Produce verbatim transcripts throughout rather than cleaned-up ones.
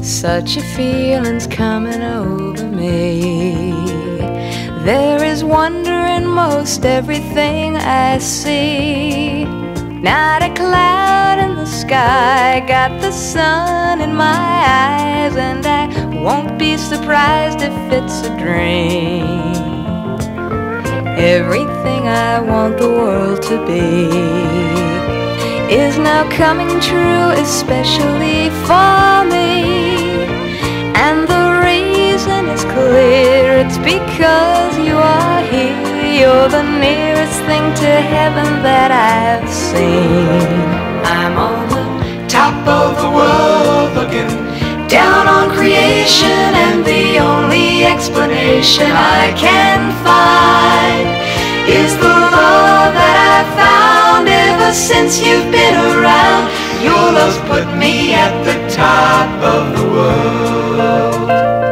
Such a feeling's coming over me. There is wonder in most everything I see. Not a cloud in the sky, got the sun in my eyes, and I won't be surprised if it's a dream. Everything I want the world to be is now coming true, especially for me. And the reason is clear, it's because you are here. You're the nearest thing to heaven that I've seen. I'm on the top of the world looking down on creation, and the only explanation I can find is the love that I've found ever since you've been around. Your love's put me at the top of the world.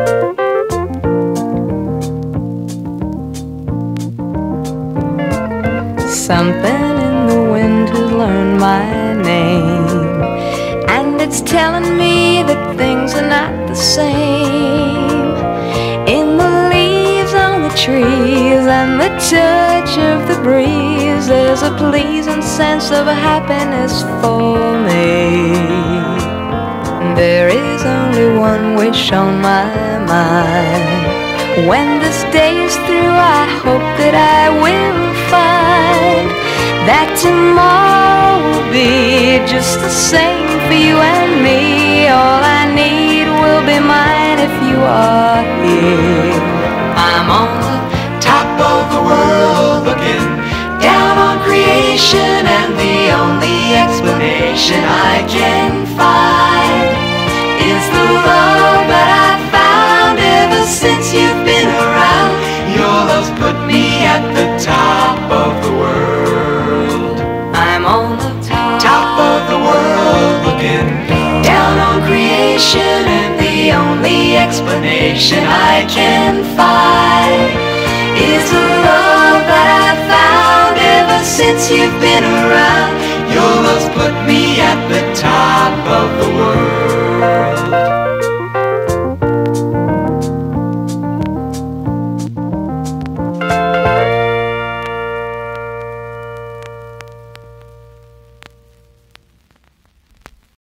Something in the wind has learned my name, and it's telling me that things are not the same. In the leaves on the trees and the touch of the breeze, there's a pleasing sense of happiness for me. There is only one wish on my mind. When this day is through, I hope that I will find that tomorrow will be just the same for you and me. All I need will be mine if you are here. I'm on the top of the world looking down on creation, and the only explanation I can find is the love that I found ever since you've been around. Your love's put me at the top of the world. I'm on the top, top of the world looking down on creation, and the only explanation I can find is the love that I found ever since you've been around. Your love's put me at the top